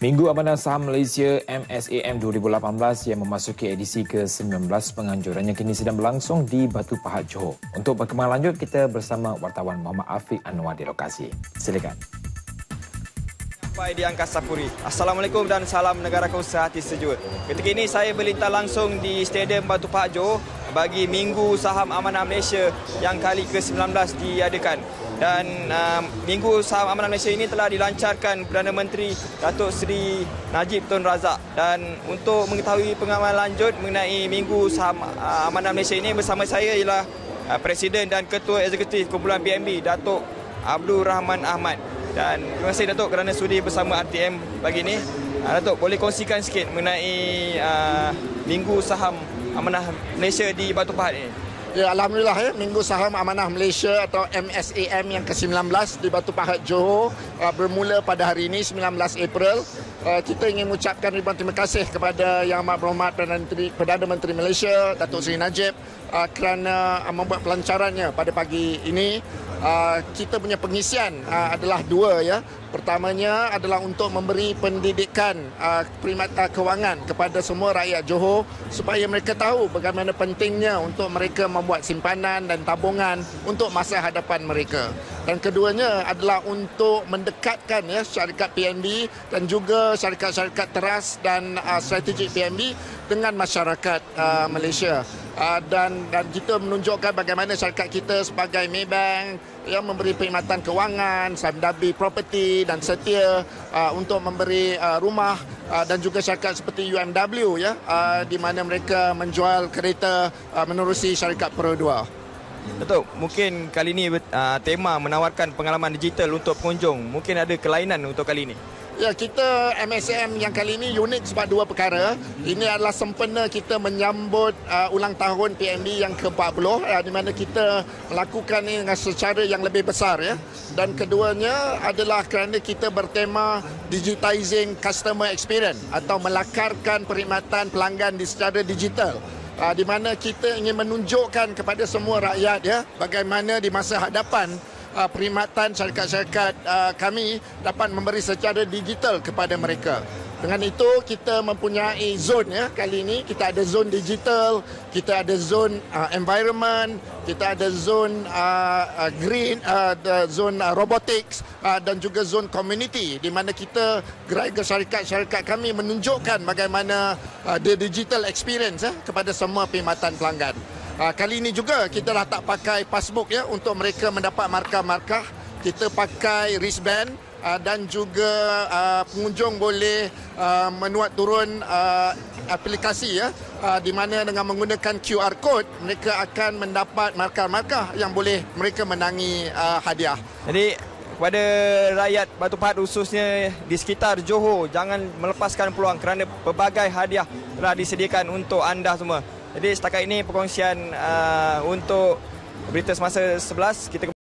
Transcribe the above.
Minggu Amanah Saham Malaysia MSAM 2018 yang memasuki edisi ke-19 penganjurannya kini sedang berlangsung di Batu Pahat, Johor. Untuk perkembangan lanjut, kita bersama wartawan Muhammad Afiq Anwar di lokasi. Silakan. Sampai di Angkasa Puri. Assalamualaikum dan salam negaraku sehati sejuk. Ketika ini saya berlintas langsung di Stadium Batu Pahat, Johor bagi Minggu Saham Amanah Malaysia yang kali ke-19 diadakan. Dan Minggu Saham Amanah Malaysia ini telah dilancarkan Perdana Menteri Datuk Seri Najib Tun Razak. Dan untuk mengetahui pengalaman lanjut mengenai Minggu Saham Amanah Malaysia ini, bersama saya ialah Presiden dan Ketua Eksekutif Kumpulan PNB, Datuk Abdul Rahman Ahmad. Dan terima kasih Datuk kerana sudi bersama RTM pagi ini. Datuk, boleh kongsikan sikit mengenai Minggu Saham Amanah Malaysia di Batu Pahat ini? Ya, Alhamdulillah, Minggu Saham Amanah Malaysia atau MSAM yang ke-19 di Batu Pahat, Johor bermula pada hari ini, 19 April. Kita ingin mengucapkan ribuan terima kasih kepada Yang Amat Berhormat Perdana Menteri Malaysia, Datuk Seri Najib, kerana membuat pelancarannya pada pagi ini. Kita punya pengisian adalah dua, ya. Pertamanya adalah untuk memberi pendidikan perkhidmatan kewangan kepada semua rakyat Johor supaya mereka tahu bagaimana pentingnya untuk mereka membuat simpanan dan tabungan untuk masa hadapan mereka. Dan keduanya adalah untuk mendekatkan, ya, syarikat PNB dan juga syarikat-syarikat teras dan strategik PNB dengan masyarakat Malaysia. Dan kita menunjukkan bagaimana syarikat kita sebagai Maybank yang memberi perkhidmatan kewangan, Samdabi Property dan Setia untuk memberi rumah, dan juga syarikat seperti UMW, ya, di mana mereka menjual kereta menerusi syarikat Pro 2. Datuk, mungkin kali ini tema menawarkan pengalaman digital untuk pengunjung. Mungkin ada kelainan untuk kali ini? Ya, kita MSAM yang kali ini unik sebab dua perkara. Ini adalah sempena kita menyambut ulang tahun PNB yang ke-40, di mana kita melakukan ini dengan secara yang lebih besar, ya. Dan keduanya adalah kerana kita bertema digitizing customer experience atau melakarkan perkhidmatan pelanggan secara digital. Di mana kita ingin menunjukkan kepada semua rakyat, ya, bagaimana di masa hadapan perkhidmatan syarikat-syarikat kami dapat memberi secara digital kepada mereka. Dengan itu kita mempunyai zon, ya. Kali ini kita ada zon digital, kita ada zon environment, kita ada zon green, zon robotics, dan juga zon community, di mana kita gerai syarikat-syarikat kami menunjukkan bagaimana the digital experience, kepada semua perkhidmatan pelanggan. Kali ini juga kita dah tak pakai passbook, ya, untuk mereka mendapat markah-markah. Kita pakai wristband, dan juga pengunjung boleh menuat turun aplikasi, ya, di mana dengan menggunakan QR code mereka akan mendapat markah-markah yang boleh mereka menangi hadiah. Jadi kepada rakyat Batu Pahat khususnya di sekitar Johor, jangan melepaskan peluang kerana pelbagai hadiah telah disediakan untuk anda semua. Jadi setakat ini perkongsian untuk berita semasa 11 kita